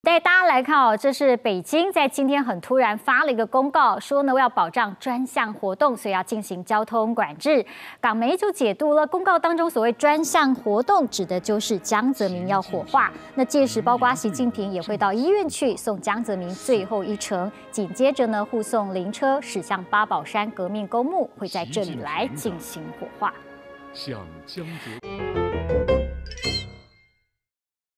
带大家来看哦，这是北京在今天很突然发了一个公告，说呢要保障专项活动，所以要进行交通管制。港媒就解读了公告当中所谓专项活动，指的就是江泽民要火化。那届时包括习近平也会到医院去送江泽民最后一程，紧接着呢护送灵车驶向八宝山革命公墓，会在这里来进行火化。向江泽。